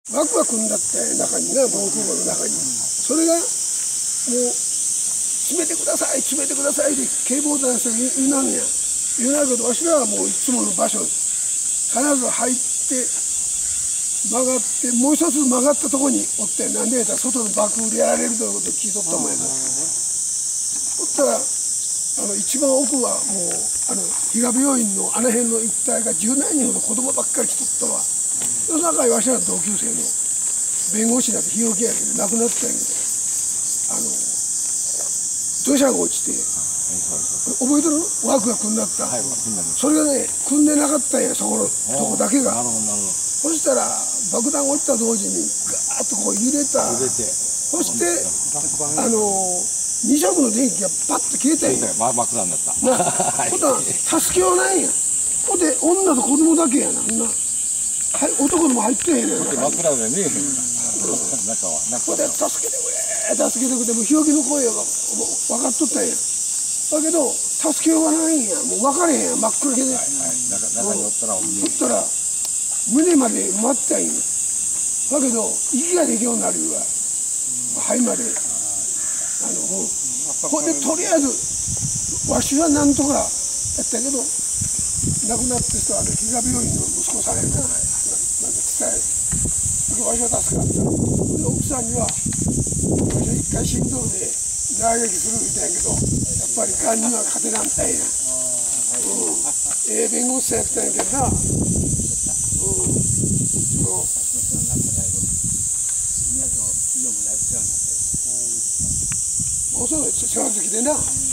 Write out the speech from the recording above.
ワクワクになって中にな、防空壕の中に。それがもう詰めてください詰めてくださいって警防団の人に言うなのや。言うなるけど、わしらはもういつもの場所必ず入って曲がって、もう一つ曲がったとこにおって、なんでやったら外の爆風でやられるということを聞いとったもんやな。おったら一番奥はもう比嘉病院のあの辺の一帯が10何人ほど子供ばっかり来とったわ。その中にわしら同級生の弁護士なんて日置やけど亡くなったんやけど、土砂が落ちて、覚えてる？枠が組んだった、はい、それがね組んでなかったんや、そこのとこだけが。そしたら爆弾落ちた同時にガーッとこう揺れた。そして2色の電気がパッと消えたんや。爆弾だった。ほんとは助けようないんや。ほんで女と子供だけやな。はい、男でも入ってへんねん。真っ暗で見えへん。中は。ほんで助けてくれ助けてくれ、もう日置の声が分かっとったんや。だけど助けようがないんや。もう分かれへんや、真っ暗けで。中におったら胸まで埋まったんや。だけど息ができるようになるわ。肺まで。ほんでとりあえずわしはなんとかやったけど、亡くなった人は比嘉病院の息子さんやから、なんか伝えわしは助かった。で奥さんにはわしは一回心臓で打撃するみたいやけど、やっぱりがんには勝てなんたんや。弁護士さんやったんやけどな。もうその世話好きでな。